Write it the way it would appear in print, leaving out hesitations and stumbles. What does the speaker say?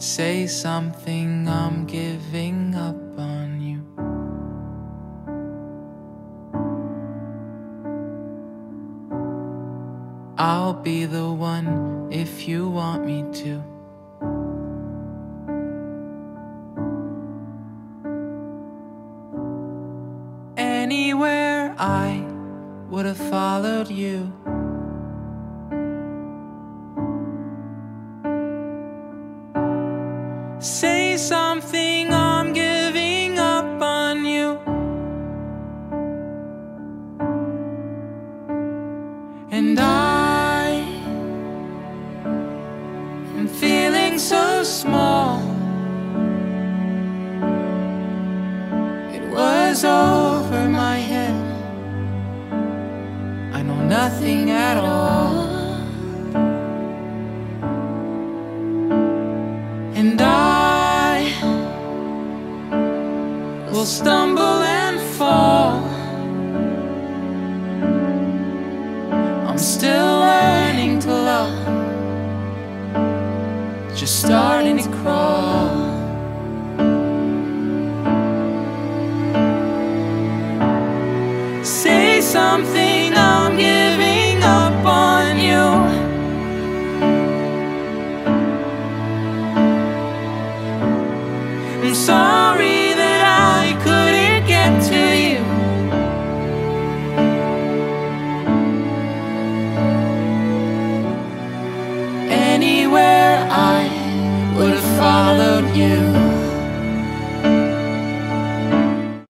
Say something, I'm giving up on you. I'll be the one if you want me to. Anywhere I would have followed you. Say something, I'm giving up on you. And I am feeling so small. It was over my head. I know nothing at all. And I will stumble and fall. I'm still learning to love, just starting to crawl. Say something,